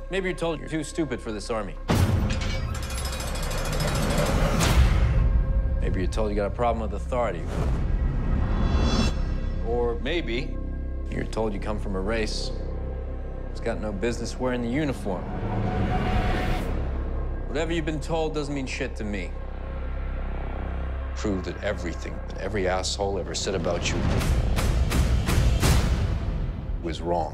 Maybe you're told you're too stupid for this army. Maybe you're told you got a problem with authority. Or maybe you're told you come from a race that's got no business wearing the uniform. Whatever you've been told doesn't mean shit to me. Prove that everything that every asshole ever said about you was wrong.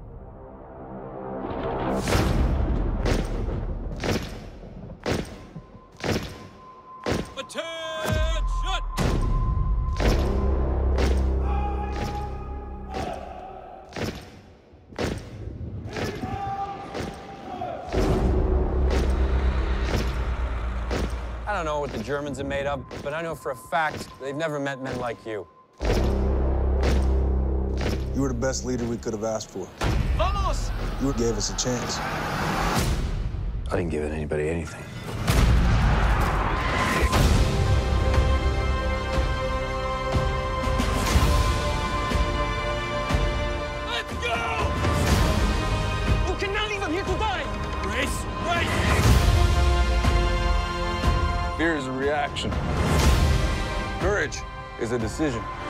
I don't know what the Germans are made of, but I know for a fact they've never met men like you. You were the best leader we could have asked for. Vamos! You gave us a chance. I didn't give anybody anything. Let's go! You cannot leave him here to die! Race! Race! Fear is a reaction. Courage is a decision.